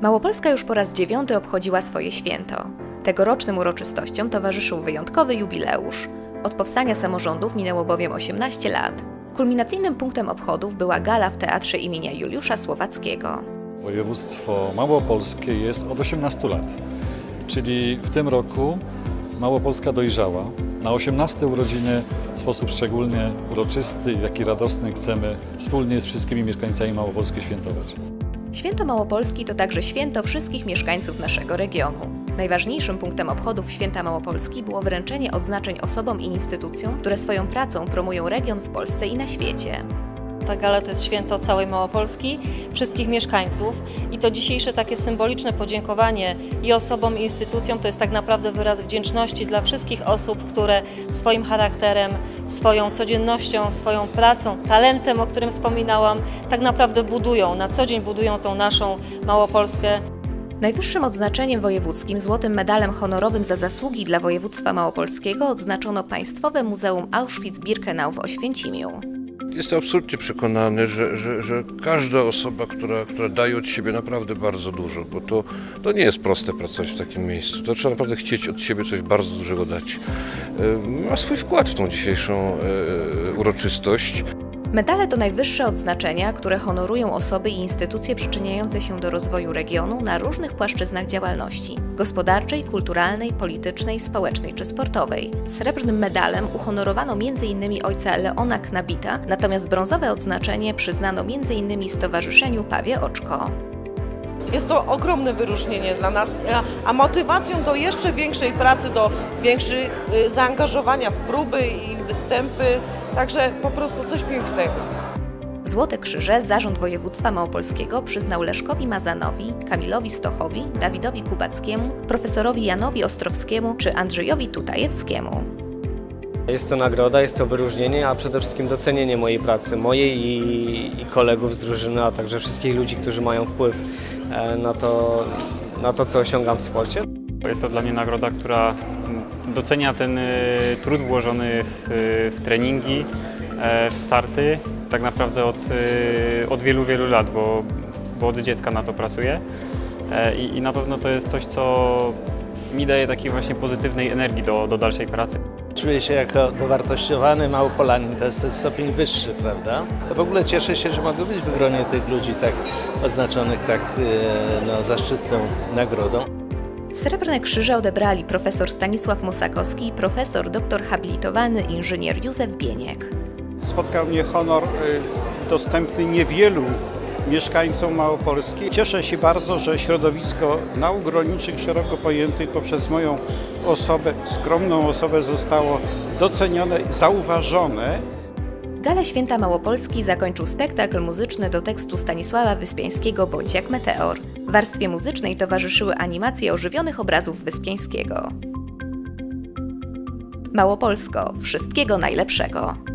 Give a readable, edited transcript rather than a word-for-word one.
Małopolska już po raz 9 obchodziła swoje święto. Tegorocznym uroczystościom towarzyszył wyjątkowy jubileusz. Od powstania samorządów minęło bowiem 18 lat. Kulminacyjnym punktem obchodów była gala w Teatrze imienia Juliusza Słowackiego. Województwo małopolskie jest od 18 lat, czyli w tym roku Małopolska dojrzała. Na 18 urodziny w sposób szczególnie uroczysty i radosny chcemy wspólnie z wszystkimi mieszkańcami Małopolski świętować. Święto Małopolski to także święto wszystkich mieszkańców naszego regionu. Najważniejszym punktem obchodów Święta Małopolski było wręczenie odznaczeń osobom i instytucjom, które swoją pracą promują region w Polsce i na świecie. Ta gala to jest święto całej Małopolski, wszystkich mieszkańców i to dzisiejsze takie symboliczne podziękowanie i osobom, i instytucjom to jest tak naprawdę wyraz wdzięczności dla wszystkich osób, które swoim charakterem, swoją codziennością, swoją pracą, talentem, o którym wspominałam, tak naprawdę budują, na co dzień budują tą naszą Małopolskę. Najwyższym odznaczeniem wojewódzkim, złotym medalem honorowym za zasługi dla województwa małopolskiego odznaczono Państwowe Muzeum Auschwitz-Birkenau w Oświęcimiu. Jestem absolutnie przekonany, że każda osoba, która daje od siebie naprawdę bardzo dużo, bo to nie jest proste pracować w takim miejscu, to trzeba naprawdę chcieć od siebie coś bardzo dużego dać, ma swój wkład w tą dzisiejszą uroczystość. Medale to najwyższe odznaczenia, które honorują osoby i instytucje przyczyniające się do rozwoju regionu na różnych płaszczyznach działalności – gospodarczej, kulturalnej, politycznej, społecznej czy sportowej. Srebrnym medalem uhonorowano m.in. ojca Leona Knabita, natomiast brązowe odznaczenie przyznano m.in. Stowarzyszeniu Pawie Oczko. Jest to ogromne wyróżnienie dla nas, a motywacją do jeszcze większej pracy, do większych zaangażowania w próby i występy, także po prostu coś pięknego. Złote krzyże Zarząd Województwa Małopolskiego przyznał Leszkowi Mazanowi, Kamilowi Stochowi, Dawidowi Kubackiemu, profesorowi Janowi Ostrowskiemu czy Andrzejowi Tutajewskiemu. Jest to nagroda, jest to wyróżnienie, a przede wszystkim docenienie mojej pracy, mojej i kolegów z drużyny, a także wszystkich ludzi, którzy mają wpływ na to, co osiągam w sporcie. Jest to dla mnie nagroda, która docenia ten trud włożony w treningi, w starty, tak naprawdę od wielu, wielu lat, bo od dziecka na to pracuję i na pewno to jest coś, co mi daje takiej właśnie pozytywnej energii do dalszej pracy. Czuję się jako dowartościowany Małopolanin, to jest stopień wyższy, prawda? W ogóle cieszę się, że mogę być w gronie tych ludzi tak oznaczonych tak zaszczytną nagrodą. Srebrne krzyże odebrali profesor Stanisław Mosakowski i profesor doktor habilitowany inżynier Józef Bieniek. Spotkał mnie honor dostępny niewielu mieszkańcom Małopolski. Cieszę się bardzo, że środowisko nauk rolniczych szeroko pojętych poprzez moją osobę, skromną osobę zostało docenione, zauważone. Galę Święta Małopolski zakończył spektakl muzyczny do tekstu Stanisława Wyspiańskiego „Bądź jak meteor”. W warstwie muzycznej towarzyszyły animacje ożywionych obrazów Wyspiańskiego. Małopolsko, wszystkiego najlepszego!